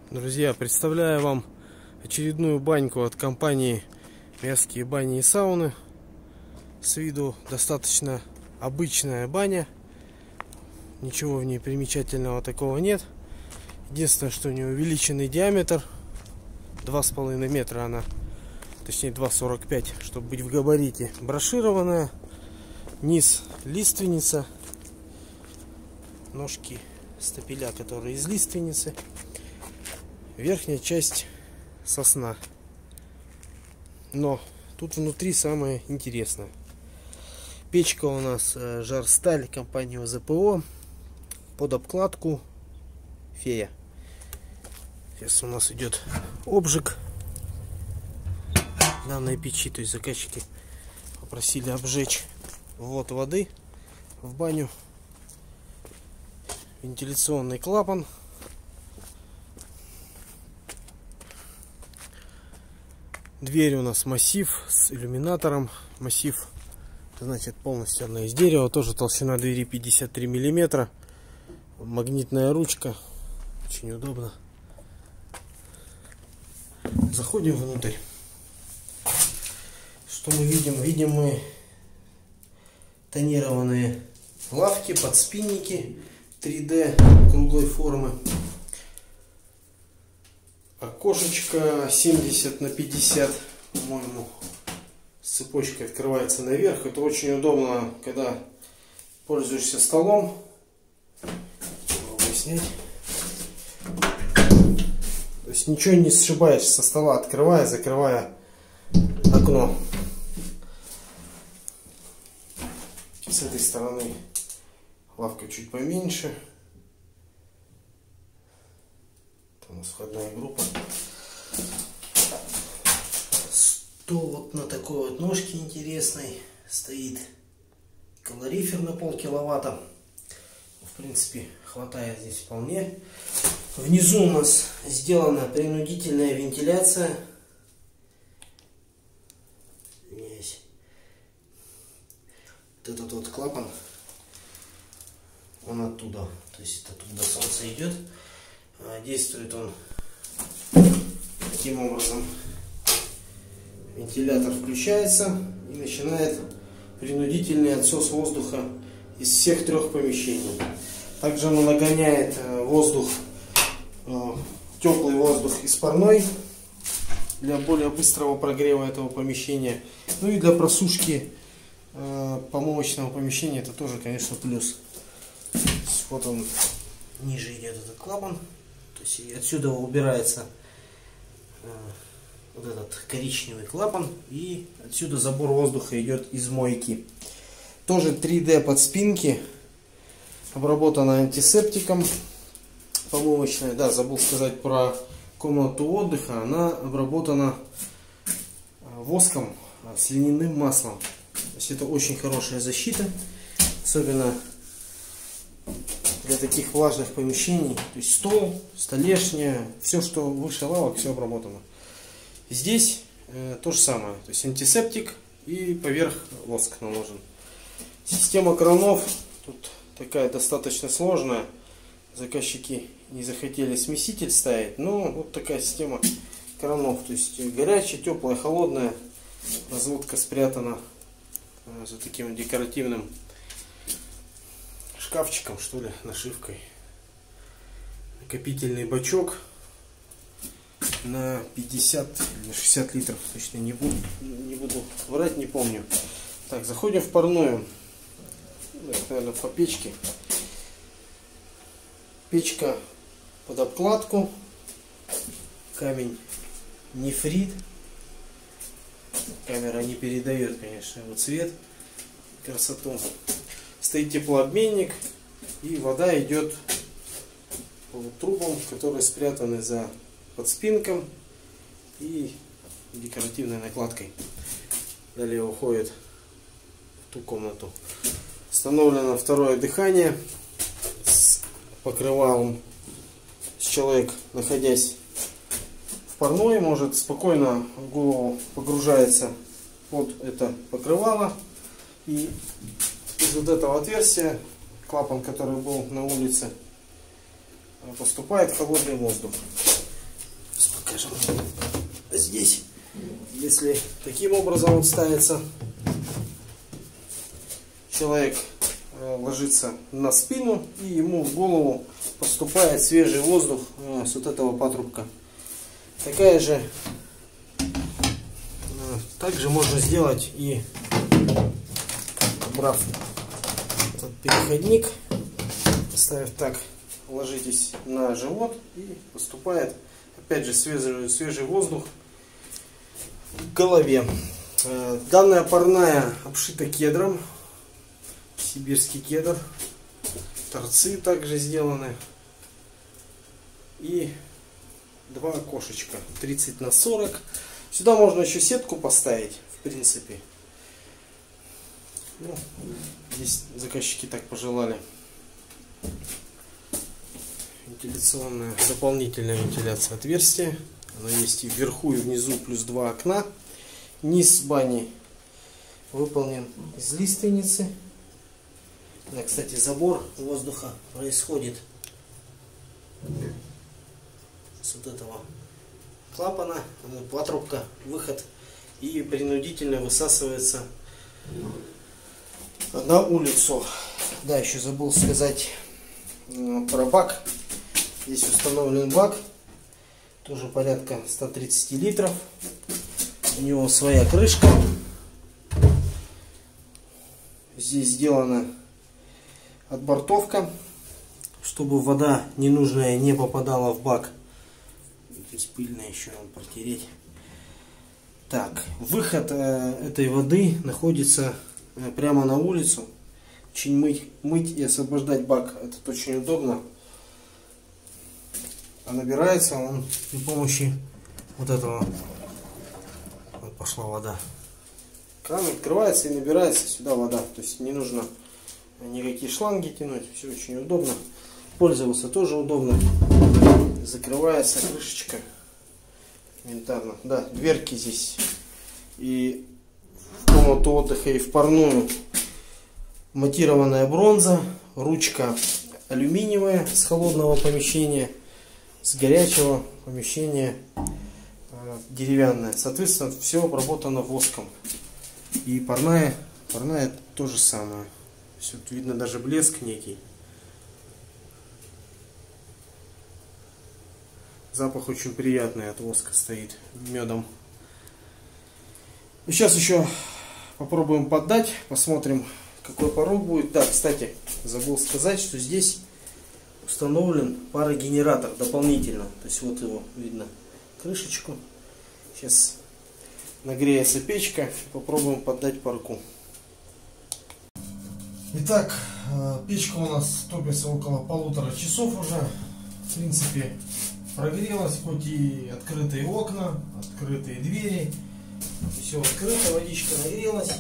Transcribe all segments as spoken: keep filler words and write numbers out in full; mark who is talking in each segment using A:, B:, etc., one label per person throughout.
A: Друзья, представляю вам очередную баньку от компании Мерзкие бани и сауны. С виду достаточно обычная баня. Ничего в ней примечательного такого нет. Единственное, что у нее увеличенный диаметр. два с половиной метра она. Точнее два сорок пять, чтобы быть в габарите. Брошированная. Низ лиственница. Ножки стапеля, которые из лиственницы. Верхняя часть сосна. Но тут внутри самое интересное. Печка у нас Жарсталь, компания ЗПО. Под обкладку Фея. Сейчас у нас идет обжиг данной печи. То есть заказчики попросили обжечь ввод воды в баню. Вентиляционный клапан. Дверь у нас массив с иллюминатором. Массив, это значит полностью она из дерева. Тоже толщина двери пятьдесят три миллиметра. Магнитная ручка. Очень удобно. Заходим внутрь. Что мы видим? Видим мы тонированные лавки, подспинники три дэ круглой формы. Окошечко семьдесят на пятьдесят, по-моему, с цепочкой открывается наверх. Это очень удобно, когда пользуешься столом. Попробую снять. То есть ничего не сшибаешь со стола, открывая, закрывая окно. С этой стороны лавка чуть поменьше. У нас входная группа. Стол вот на такой вот ножке интересной стоит. Калорифер на полкиловатта. В принципе, хватает здесь вполне. Внизу у нас сделана принудительная вентиляция. Здесь. Вот этот вот клапан. Он оттуда. То есть оттуда солнце идет. Действует он таким образом. Вентилятор включается и начинает принудительный отсос воздуха из всех трех помещений. Также он нагоняет воздух, теплый воздух из парной для более быстрого прогрева этого помещения. Ну и для просушки помывочного помещения это тоже, конечно, плюс. Вот он, ниже идет этот клапан. То есть отсюда убирается э, вот этот коричневый клапан, и отсюда забор воздуха идет из мойки. Тоже три дэ подспинки, обработана антисептиком, помывочная. Да, забыл сказать про комнату отдыха. Она обработана воском с льняным маслом. То есть это очень хорошая защита, особенно для таких влажных помещений. То есть стол, столешня, все, что выше лавок, все обработано. Здесь э, то же самое. То есть антисептик и поверх воск наложен. Система кранов тут такая достаточно сложная. Заказчики не захотели смеситель ставить, но вот такая система кранов. То есть горячая, теплая, холодная. Разводка спрятана э, за таким декоративным шкафчиком, что ли, нашивкой. Накопительный бачок на пятьдесят или шестьдесят литров, точно не буду, не буду врать, не помню. Так, заходим в парную. Наверное, по печке. Печка под обкладку. Камень нефрит. Камера не передает, конечно, его цвет, красоту. Стоит теплообменник, и вода идет по трубам, которые спрятаны за подспинком и декоративной накладкой. Далее уходит в ту комнату. Установлено второе дыхание с покрывалом. Человек, находясь в парной, может спокойно голову погружается под это покрывало, и из вот этого отверстия, клапан, который был на улице, поступает холодный воздух. скажем. Здесь, если таким образом вот ставится, человек ложится на спину, и ему в голову поступает свежий воздух с вот этого патрубка. Такая же, также можно сделать и убрав этот переходник, поставив так, ложитесь на живот, и поступает опять же свежий, свежий воздух к голове. Данная парная обшита кедром, сибирский кедр, торцы также сделаны, и два окошечка тридцать на сорок. Сюда можно еще сетку поставить, в принципе. Ну, здесь заказчики так пожелали. Вентиляционная, дополнительная вентиляция отверстия. Она есть и вверху, и внизу, плюс два окна. Низ бани выполнен из лиственницы. Да, кстати, забор воздуха происходит с вот этого клапана, патрубка, выход, и принудительно высасывается на улицу. Да, еще забыл сказать про бак. Здесь установлен бак, тоже порядка ста тридцати литров. У него своя крышка. Здесь сделана отбортовка, чтобы вода ненужная не попадала в бак. Здесь пыльно, еще надо протереть. Так, выход э, этой воды находится э, прямо на улицу. Очень мыть, мыть и освобождать бак, это очень удобно. А набирается он при помощи вот этого. Вот пошла вода. Кран открывается и набирается сюда вода. То есть не нужно никакие шланги тянуть. Все очень удобно. Пользоваться тоже удобно. Закрывается крышечка элементарно. Да, дверки здесь и в комнату отдыха, и в парную матированная бронза, ручка алюминиевая с холодного помещения, с горячего помещения э, деревянная. Соответственно, все обработано воском. И парная, парная то же самое. Все видно, даже блеск некий. Запах очень приятный от воска стоит, медом. И сейчас еще попробуем поддать, посмотрим, какой порог будет. Да, кстати, забыл сказать, что здесь установлен парогенератор дополнительно. То есть вот его видно, крышечку. Сейчас нагреется печка, попробуем поддать парку. Итак, печка у нас топится около полутора часов уже. В принципе, прогрелась, хоть и открытые окна, открытые двери. Все открыто, водичка нагрелась.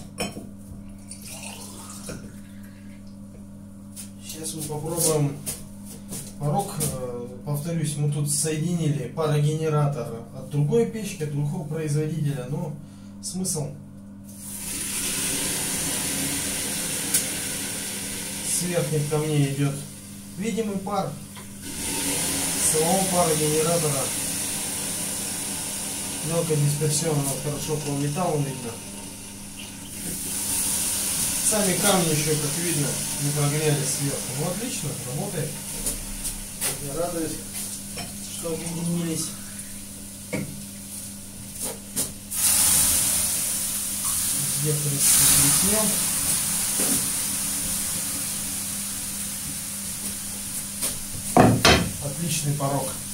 A: Сейчас мы попробуем порог. Повторюсь, мы тут соединили парогенератор от другой печки, от другого производителя. Но смысл: с верхних камней идет видимый пар, с самого парогенератора мелкодисперсионного хорошо по металлу видно. Сами камни еще, как видно, не прогрелись сверху. Ну отлично, работает. Меня радует, что объединились. Везде, в принципе, блеснем. Отличный порог.